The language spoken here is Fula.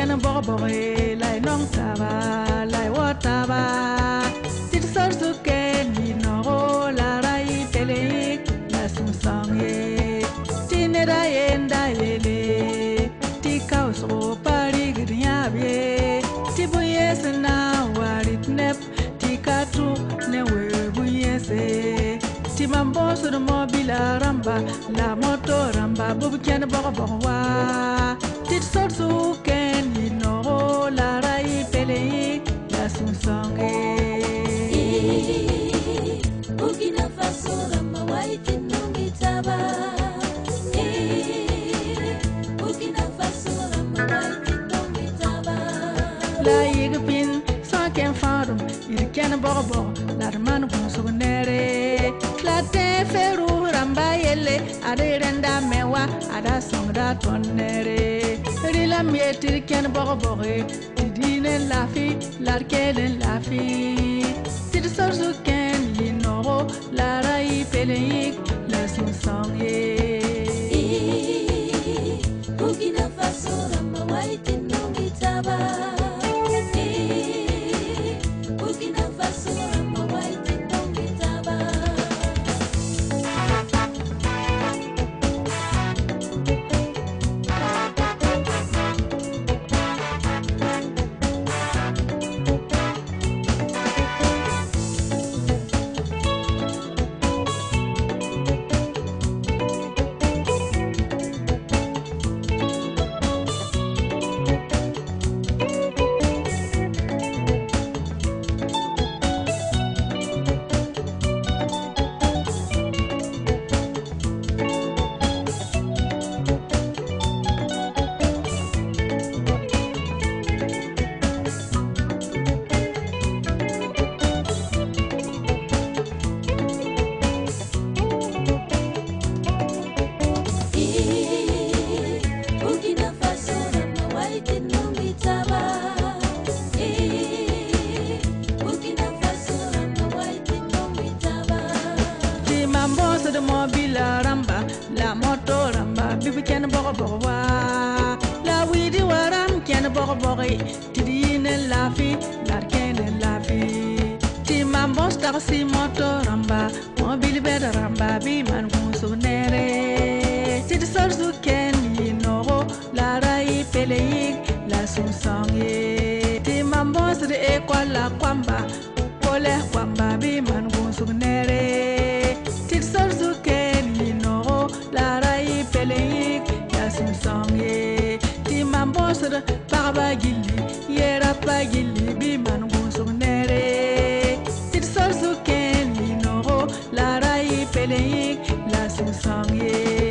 can bo bo lai nong taba lai wa taba tit sar su ken ni no la rai pele la sum sang ye tine da yenda yele ti kaus ro pari gnya be ti bu yes na warit nep ti katu ne we bu yes ti mambo su mobile ramba la moto ramba bu can bo bo wa tit sar su ken ni no la rai pele la sum sang ye Burkina Faso ramba wai tinungi taba Burkina Faso ramba wai tinungi taba La yigpin sa ken farum il ken bobo la man ko so nere la te feru ramba yele ade renda mewa ada songra tonere rila mietir ken bobo dine la fi la ken la fi tir sorzu ken yino la rai peleik la sun sangye Burkina Faso ramba wai tinungi taba Burkina Faso ramba wai tinungi taba Burkina Faso ramba wai tinungi taba Burkina Faso ramba wai tinungi taba ti mambo su mobile ramba la moto ramba bibi ken bobo wa la widi waram ken bobo ti dine la fi la ken la fi ti mambo taxi moto ramba mobile bed ramba bi man ko su nere ti sor su ken no la rai pele la sun sange ti mambo su e kwala kwamba kole kwamba bi man ko su nere ti sor su ken no la rai pele la sun sange ti mambo su parba gilli yera pa gilli bi man ko su nere ti sor su ken no la rai pele la sun sange